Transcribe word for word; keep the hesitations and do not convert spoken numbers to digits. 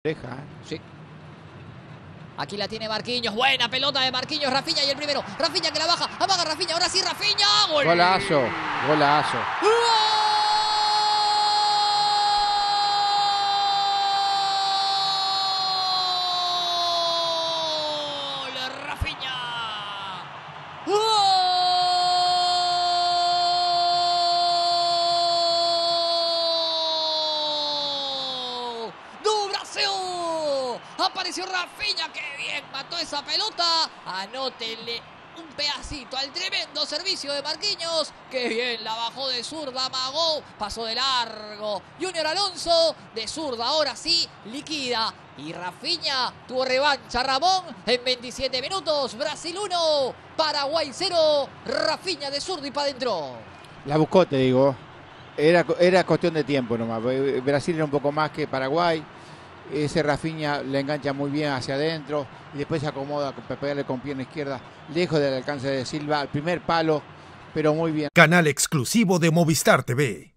Deja, ¿eh? Sí. Aquí la tiene Marquinhos. Buena pelota de Marquinhos. Rafinha y el primero. Rafinha que la baja. Amaga Rafinha. Ahora sí, Rafinha. ¡Gol! Golazo. Golazo. ¡Gol! Rafinha. ¡Gol! ¡Do Brasil! Apareció Rafinha, que bien mató esa pelota. Anótenle un pedacito al tremendo servicio de Marquinhos. Que bien la bajó de zurda, amagó, pasó de largo. Junior Alonso de zurda, ahora sí, liquida. Y Rafinha tuvo revancha, Ramón, en veintisiete minutos. Brasil uno, Paraguay cero. Rafinha de zurda y para adentro. La buscó, te digo. Era, era cuestión de tiempo nomás. Brasil era un poco más que Paraguay. Ese Rafinha le engancha muy bien hacia adentro y después se acomoda para pegarle con pierna izquierda, lejos del alcance de Silva, al primer palo, pero muy bien. Canal exclusivo de Movistar T V.